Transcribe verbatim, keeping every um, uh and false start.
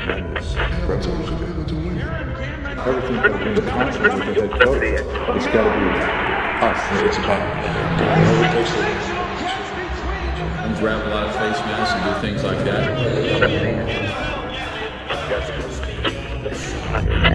tremendous revolution. Everything from being conscious of the head coach, it's got to be us. It's about whatever it takes to and grab a lot of face masks and do things like that.